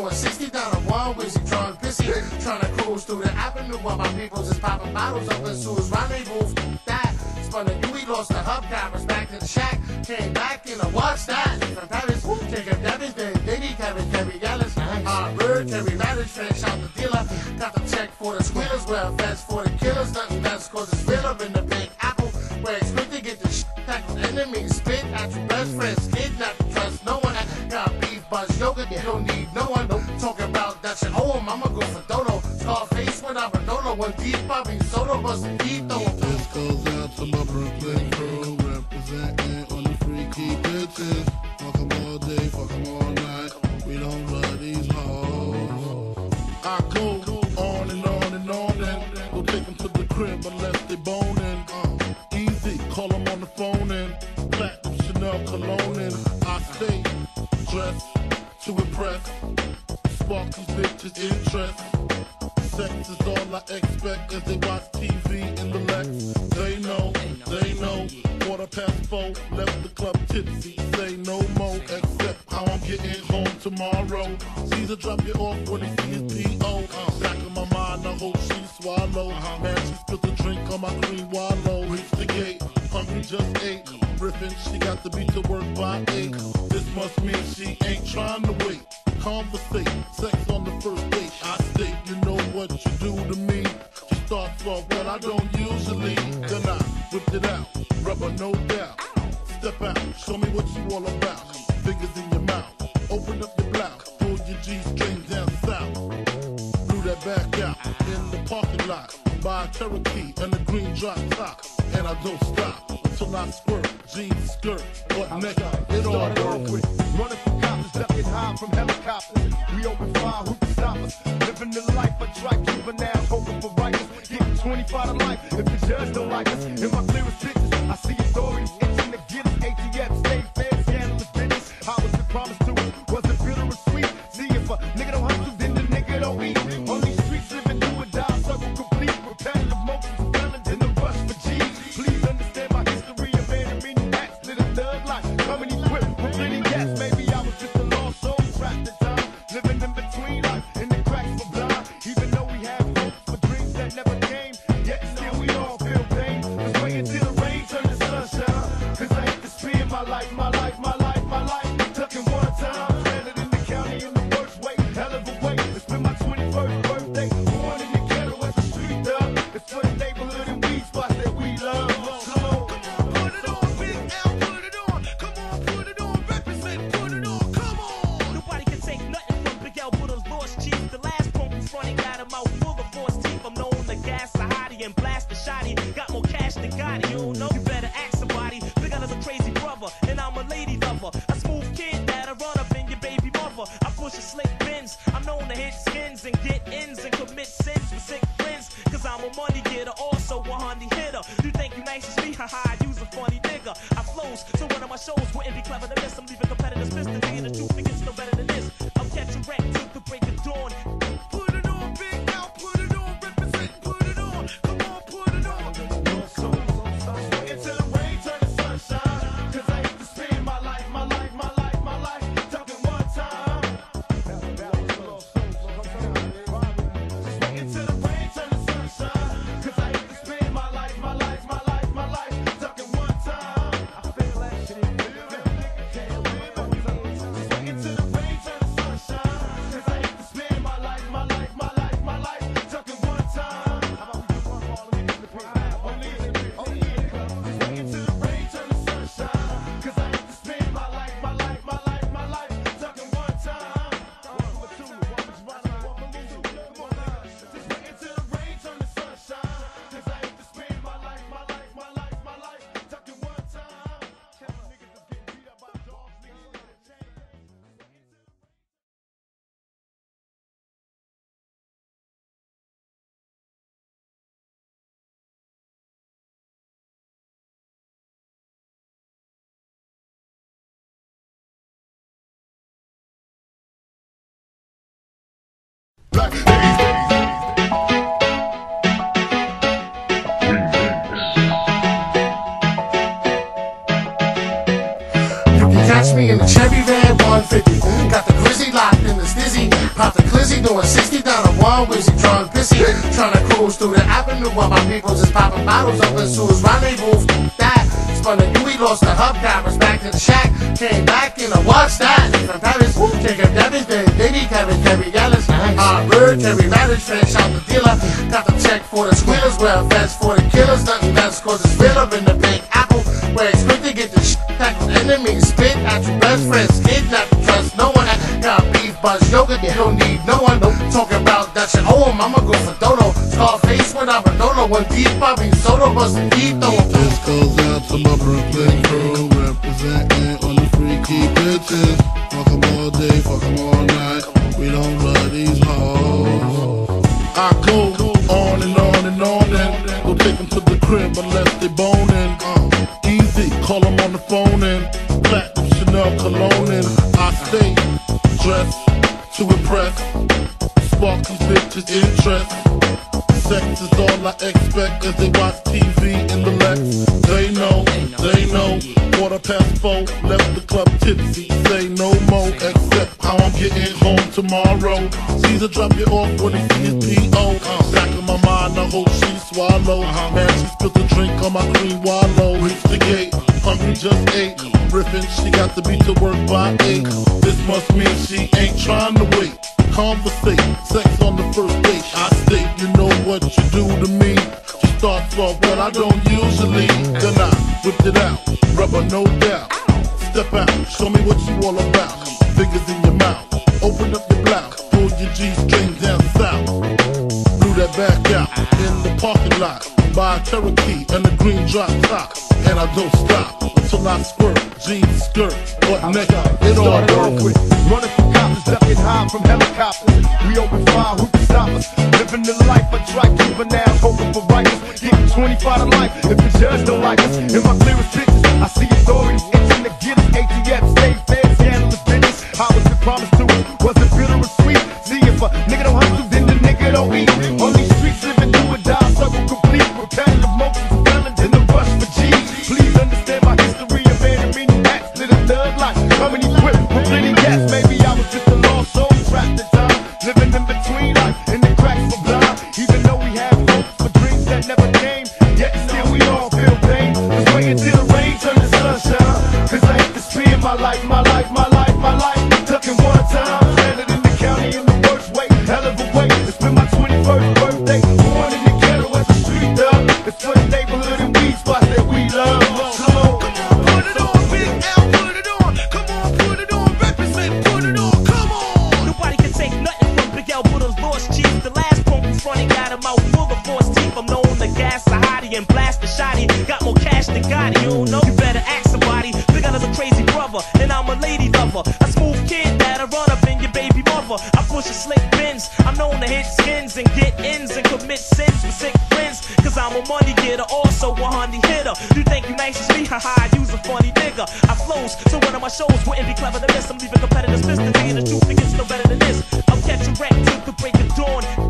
Going 60 down a one, Wizzy drawing pissy. Trying to cruise through the avenue while my peoples is popping bottles up in Sue's rendezvous. That spun a Dewey, lost the hub cameras back to the shack. Came back in a what's that? From Paris, Jacob Davis, then Diddy, Carry Gallus. Bird, Carry Radish, fresh out the dealer. Got the check for the squealers, well, feds for the killers. Nothing less, cause it's realer in the Big Apple. Where it's quick to get the tackled enemies. Spit at your best friends, kidnap, trust no one. Got beef, buzz, yoga, you don't need no one. Talking about that shit, oh, I'ma go for Dodo. Scarface when I'm Dodo, one deep, Bobby Soto, bustin' deep, though. This goes out to my Brooklyn crew, representing on the freaky bitches. Fuck 'em all day, fuck 'em all night. We don't love these hoes. I go on and on and on and go take 'em to the crib unless they boning. Easy, call 'em on the phone and platinum Chanel cologne and I stay dressed to impress. Spark these bitches' interest. Sex is all I expect as they watch TV in the Lex. They know. 4:15, left the club tipsy. Say no more, except how I'm getting home tomorrow. Caesar drop you off when he see his P.O. Back in my mind, I hope she swallow. Man, she spilled the drink on my green wallow. Reach the gate, hungry just ate. Rippin', she got to be to work by 8. This must mean she ain't trying to wait. Conversate, sex on the first date. I state, you know what you do to me. She starts off what I don't usually. Then I whipped it out, rubber no doubt. Step out, show me what you all about. Fingers in your mouth, open up your blouse. Pull your G-string down south. Blew that back out in the parking lot. Buy a Cherokee and a green drop top. And I don't stop until I squirt. Jeans, skirt, butt naked, it all work. Running from cops, ducking high from helicopters. We open fire, who can stop us? Living the life of dry juveniles, hoping for righteous. Getting 25 to life if the judge don't like us. In my clearest pictures, I see authorities itching to get us. ATF, state feds, scandalous business. How was it promised to us? Was it bitter or sweet? See, if a nigga don't hustle, then the nigga don't eat. On these streets, living do or die, circle complete. Repetitive motions, felons in the rush for G's. Please understand my history of enemy acts. Live a thug life, coming equipped with plenty gas. Maybe I was just a lost soul, trapped at time. Living in between life, in the cracks for blind. Even though we have hopes for dreams that never came, yet still we all feel pain. Just wait until the rain turns to sunshine. Cause I hate to spend my life, tucking one time. Stranded in the county in the worst way, hell of a way. It's been my 21st birthday. Born in the ghetto as a street dog. It's for the neighborhood and weed spots that we love. Come on, put it on, Big L, put it on. Come on, put it on, represent, put it on, come on. Nobody can take nothing from Big L but a lost chief. The last punk who's running got him out full of force teeth. I'm known to gas a hottie and blast a shotty. Got more cash than Gotti, you don't know? You better ask somebody. Big L is a crazy brother, and I'm a lady lover. A smooth kid that'll run up in your baby mother. I push a slick Benz. I'm known to hit skins and get ins and commit sins with sick friends. Cause I'm a money getter, also a honey hitter. You think you nice as me? Haha, I use a funny nigga. I flows, so one of my shows wouldn't be clever to miss. I'm leaving competitors pissed to me, and the truth begins no better than this. I'll catch a wreck till the break of dawn. Put it on, Big L, put it on, represent, put it on. Come on, put it on. Just wait until the rain turns to sunshine. Cause I hate to spend my life, tucking one time. Just wait until the rain turns to sunshine. Cause I hate to spend my life, tucking one time. I feel that shit. Just wait until the rain turns to sunshine. Cause doing 60 down a one, Wizzy drunk, pissy. Trying to cruise through the avenue while my peoples is popping bottles up in Sue's rendezvous. That spun the Dewey, lost the hub cameras back to the shack. Came back in a what's that? From Paris, Jacob Devins, then Davey, Kevin, Kerry Ellis. Bird, Kerry Radish, fresh out the dealer. Got the check for the squealers, well, feds for the killers. Nothing less, cause it's real up in the Big Apple. Where it's quick to get the shit back with enemies. Spit at your best friends, kidnap, trust no one. Got beef, buzz, yoga, you don't need no one. Talking about that shit, oh, I'ma go for Dodo. Scarface when I'm Redondo, one deep, Bobby Soto, bustin' deep, though. This goes out to my Brooklyn crew, representing on the freaky bitches. Fuck 'em all day, fuck 'em all night. We don't love these hoes. I go on and on and on and go take them to the crib unless they boning. Easy, call them on the phone and platinum Chanel cologne and I stay dressed to impress, spark these bitches' interest. Sex is all I expect as they watch TV in the Lex. They know, 4:15, left the club tipsy. Say no more, except how I'm getting home tomorrow. Caesar drop you off when he see his P.O. Back in my mind, I hope she swallow. Man, she spilled the drink on my cream wallow. Reach the gate, hungry just ate. Riffin', she got to be to work by 8. This must mean she ain't trying to wait. Conversate, sex on the first date. I state, you know what you do to me. She starts off, but I don't usually. Then I whipped it out, rubber no doubt. Step out, show me what you all about. Fingers in your mouth, open up your blouse. Pull your G-string down south. Blew that back out in the parking lot. Buy a Cherokee and a green drop top. And I don't stop until I squirt. Jeans, skirt, butt naked, it all works. Running from cops, ducking high from helicopters. We open fire, who can stop us? Living the life, I try juveniles, hoping for righteous. Getting 25 to life if the judge don't like us. In my clearest pictures, I see authorities itching to get us. ATF, state feds, scandalous business. How was it promised to us? Was it bitter or sweet? See, if a nigga don't hustle, then the nigga don't eat. On these streets, living do or die, circle complete. Repetitive motions, felons in the rush for G's. Please understand my history of meaning acts, living thug life. Coming equipped with plenty gas, maybe I was just a lost soul trapped in time. Living in between life, and the cracks were blind. Even though we have hopes for dreams that never came, yet still we all feel pain. Just wait until the rain turns to sunshine. Cause I hate to spend my life. Tucking one time, stranded in the county in the worst way, hell of a way. It's been my 21st birthday, born in the ghetto as a street dog. It's for the neighborhood and weed spots that we love. Come on, put it on, Big L, put it on. Come on, put it on, represent, put it on, come on. Nobody can take nothing from Big L Buddha's Lost Chief. The last punk who fronting got him out full of force teeth. I'm known to gas a hottie and blast a shotty. Got more cash than Gotti, you don't know? You better ask somebody. Big L is a crazy brother, and I'm a lady lover. A smooth kid that'll run up in your baby mother. I push a slick Benz. I'm known to hit skins and get ins and commit sins with sick friends. Cause I'm a money getter, also a honey hitter. You think you nice as me? Haha, I use a funny nigga. I flows, so one of my shows wouldn't be clever to miss. I'm leaving competitors pissed. The truth, it gets no better than this. I'll catch a wreck till the break of dawn.